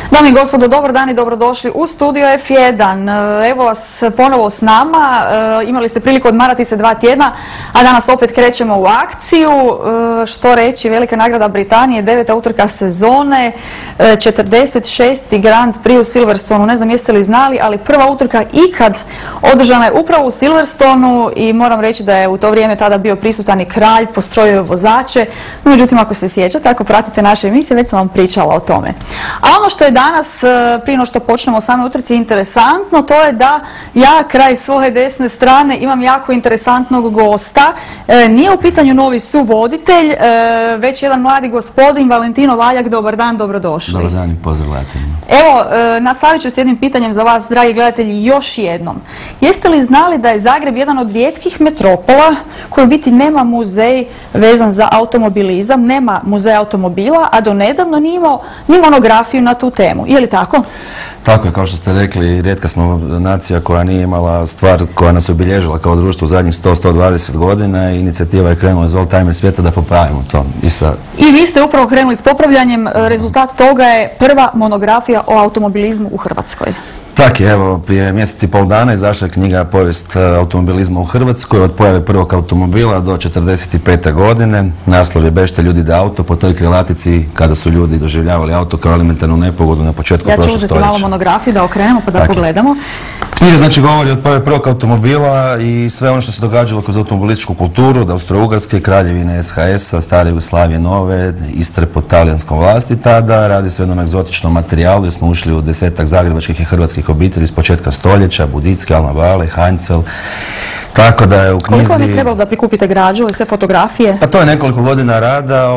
Dame i gospodo, dobar dan i dobrodošli u studio F1. Evo vas ponovo s nama. Imali ste priliku odmarati se 2 tjedna, a danas opet krećemo u akciju. Što reći, velika nagrada Britanije, 9. utrka sezone, 46. Grand Prix u Silverstonu. Ne znam jeste li znali, ali prva utrka ikad održana je upravo u Silverstonu i moram reći da je u to vrijeme tada bio prisutan i kralj, postrojio je vozače. Međutim, ako se sjećate, ako pratite naše emisije, već sam vam pričala o tome. A ono što je danas, prije no što počnemo o samoj utrci, interesantno, to je da ja kraj svoje desne strane imam jako interesantnog gosta. Nije u pitanju novi suvoditelj, već jedan mladi gospodin, Valentino Valjak. Dobar dan, dobrodošli. Dobar dan i pozdrav gledateljima. Evo, nastavit ću s jednim pitanjem za vas, dragi gledatelji, još jednom. Jeste li znali da je Zagreb jedan od rijetkih metropola koji u biti nema muzej vezan za automobilizam, nema muzej automobila, a do nedavno nije imao ni monografiju na tu temu. Je li tako? Tako je, kao što ste rekli, rijetka smo nacija koja nije imala stvar koja nas obilježila kao društvo u zadnjih 100-120 godina i inicijativa je krenula iz Oldtimer svijeta da popravimo to. I vi ste upravo krenuli s popravljanjem, rezultat toga je prva monografija o automobilizmu u Hrvatskoj. Tak je, evo, prije mjesec i pol dana izašla je knjiga Povijest automobilizma u Hrvatskoj od pojave prvog automobila do 45. godine. Naslov je Bešte ljudi da auto, po toj krilatici kada su ljudi doživljavali auto kao elementarnu nepogodu na početku prošlog stoljeća. Ja ću uzeti malo monografiju da okrenemo pa da pogledamo. Knjiga znači govori od pojave prvog automobila i sve ono što se događalo kroz automobilističku kulturu, od Austro-Ugarske, Kraljevine SHS-a, Stare Jugoslavije, Nove, Istre pod talijanskom vlasti tada. Radi se o jednom egzotičnom materijalu jer smo ušli u 10-ak zagrebačkih i hrvatskih obitelji iz početka stoljeća, Budicki, Alma Vale, Heinzel. Tako da je u knjizi... Koliko vam je trebalo da prikupite građu i sve fotografije? Pa to je nekoliko godina rada.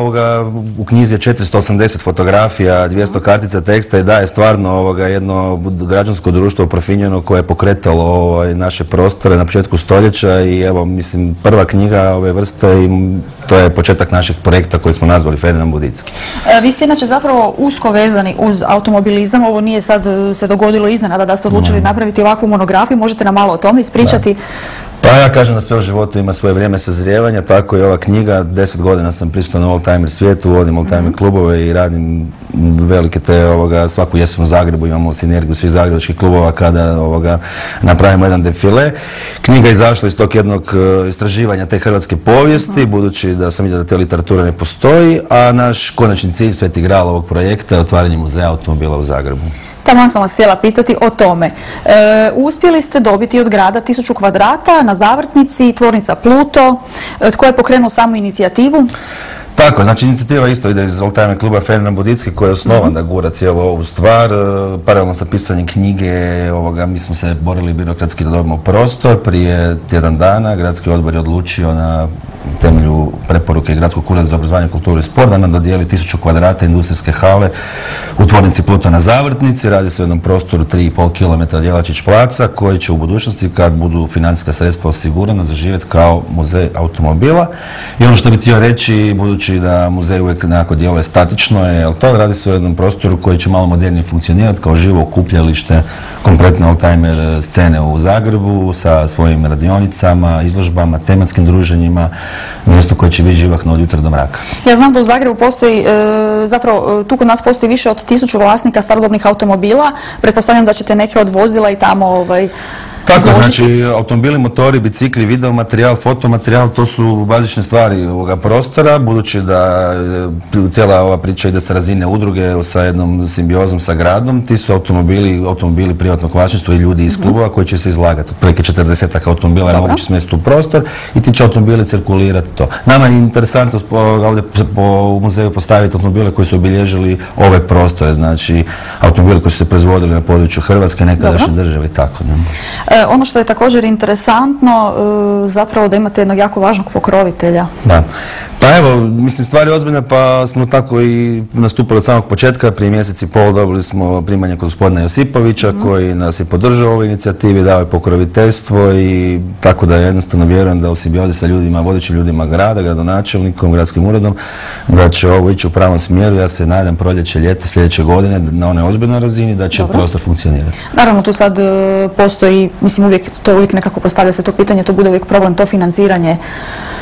U knjizi je 480 fotografija, 200 kartica teksta i daje stvarno jedno građansko društvo profinjeno koje je pokretalo naše prostore na početku stoljeća i evo, mislim, prva knjiga ove vrste i to je početak našeg projekta kojeg smo nazvali Ferdinand Budicki. Vi ste inače zapravo usko vezani uz automobilizam. Ovo nije sad se dogodilo iznenada da ste odlučili napraviti ovakvu monografiju. Možete nam malo o tome ispričati? Pa ja kažem da sve u životu ima svoje vrijeme sazrijevanja, tako i ova knjiga. 10 godina sam prisutan u Oldtimer svijetu, vodim Oldtimer klubove i radim velike svaku jesen u Zagrebu, imamo sinergiju svih zagrebačkih klubova kada napravimo jedan defile. Knjiga je izašla iz tog jednog istraživanja te hrvatske povijesti, budući da sam vidio da te literature ne postoji, a naš konačni cilj, sveti gral ovog projekta je otvaranje muzeja automobila u Zagrebu. Tamo sam vas htjela pitati o tome. Uspjeli ste dobiti od grada 1000 kvadrata na Zavrtnici, tvornica Pluto. Tko je pokrenuo samu inicijativu? Tako, znači inicijativa isto ide iz Oldtimer kluba Ferdinand Budicki koji je osnovan da gura cijelu ovu stvar. Paralelno sa pisanjem knjige, mi smo se borili birokratski da dobimo prostor. Prije tjedan dana gradski odbor je odlučio na temelju preporuke Gradskog ureda za obrazovanje, kulturu i sport da nam dodijeli 1000 kvadrata industrijske hale u tvornici Pluto na Zavrtnici. Radi se o jednom prostoru 3,5 km od Jelačić placa koji će u budućnosti, kad budu financijska sredstva osigurana, zaživjeti kao muzej automobila. I ono što bih htio reći, budući da muzej uvijek nekako djeluje statično, radi se o jednom prostoru koji će malo modernije funkcionirati kao živo okupljalište kompletne Oldtimer scene u Zagrebu sa svojim radionicama, izložbama, tematskim druženjima, mjesto koje će biti živahno od jutra do mraka. Ja znam da u Zagrebu postoji, zapravo tu kod nas postoji više od 1000 vlasnika starodobnih automobila. Pretpostavljam da ćete neke od vozila i tamo tako, znači automobili, motori, bicikli, video materijal, fotomaterijal, to su bazične stvari ovoga prostora, budući da cijela ova priča ide sa razine udruge sa jednom simbiozom sa gradom. Ti su automobili privatnog vlasništva i ljudi iz klubova koji će se izlagati. Otprilike 40-ak automobila je moguće smjestiti u prostor i ti će automobili cirkulirati to. Nama je interesantno ovdje u muzeju postaviti automobile koji su obilježili ove prostore, znači automobili koji su se proizvodili na području Hrvatske, nekadašnje države i tako. Ono što je također interesantno, zapravo da imate jednog jako važnog pokrovitelja. Da. Pa evo, mislim, stvar je ozbiljna, pa smo tako i nastupili od samog početka. Prije mjesec i pol dobili smo primanje kod gospodina Josipovića koji nas je podržao u ovoj inicijativi, dao je pokroviteljstvo i tako da jednostavno vjerujem da u simbiozi sa ljudima, vodećim ljudima grada, gradonačelnikom, gradskim uredom, da će ovo ići u pravom smjeru. Ja se nadam proljeće, ljeto sljedeće godine na onoj ozbiljnoj razini da će prostor funkcionirati. Naravno, tu sad postoji, mislim, uvijek nekako postavlja se to pitanje, to bude uvijek problem, to financiranje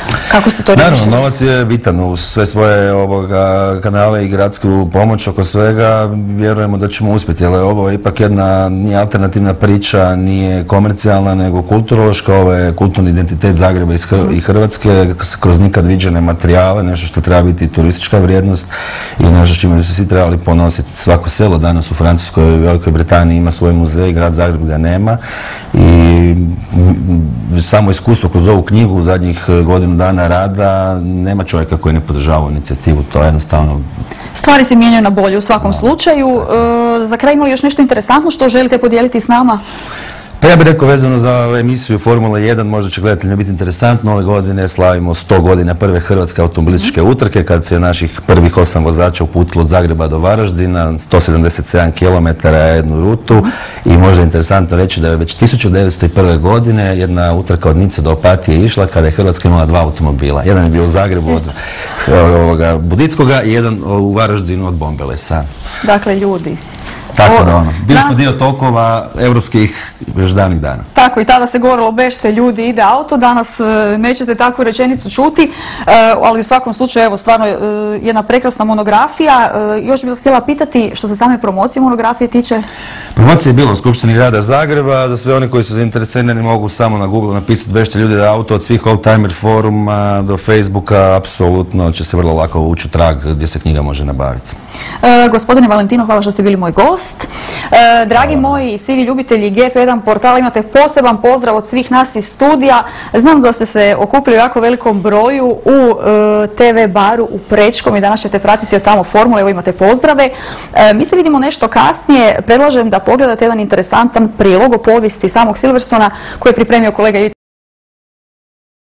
Kako ste to riješili? Naravno, novac je bitan uz sve svoje kanale i gradsku pomoć oko svega. Vjerujemo da ćemo uspjeti, jer ovo je ipak jedna nije alternativna priča, nije komercijalna, nego kulturološka. Ovo je kulturni identitet Zagreba i Hrvatske kroz nikad viđene materijale, nešto što treba biti turistička vrijednost i nešto čime bi se svi trebali ponositi. Svako selo danas u Francuskoj i Velikoj Britaniji ima svoj muzej, grad Zagreb ga nema i samo iskustvo kroz ovu knjigu u zadnjih godinu dana rada nema čovjeka koji ne podržava inicijativu, to je jednostavno... Stvari se mijenjaju na bolje u svakom slučaju. Za kraj imali još nešto interesantno što želite podijeliti s nama? Pa ja bih rekao vezano za emisiju Formula 1, možda će gledateljima biti interesantno, ove godine slavimo 100 godina prve hrvatske automobilističke utrke, kad se naših prvih 8 vozača uputilo od Zagreba do Varaždina, 177 km jednu rutu i možda je interesantno reći da je već 1901. godine jedna utrka od Nice do Opatije išla kada je Hrvatska imala 2 automobila. Jedan je bio u Zagrebu od Budickoga i jedan u Varaždinu od Bombelesa. Dakle, ljudi. Tako da bili smo dio tokova europskih još davnih dana. Tako, i tada se govorilo bešte ljudi ide auto, danas nećete takvu rečenicu čuti, ali u svakom slučaju evo stvarno jedna prekrasna monografija. Još bih vas htjela pitati što se same promocije monografije tiče. Promocija je bila u Skupštini grada Zagreba, za sve one koji su zainteresirani mogu samo na Google napisati bešte ljudi da auto od svih oldtimer foruma do Facebooka, apsolutno će se vrlo lako ući u trag gdje se knjiga može nabaviti. Gospodine Valentino, hvala što ste bili moj gost. Dragi moji, svi ljubitelji GP1 portala, imate poseban pozdrav od svih nas iz studija. Znam da ste se okupili u jako velikom broju u TV baru u Prečkom i danas ćete pratiti od tamo formule, evo imate pozdrave. Mi se vidimo nešto kasnije, predlažem da pogledate jedan interesantan prilog o povijesti samog Silverstona koji je pripremio kolega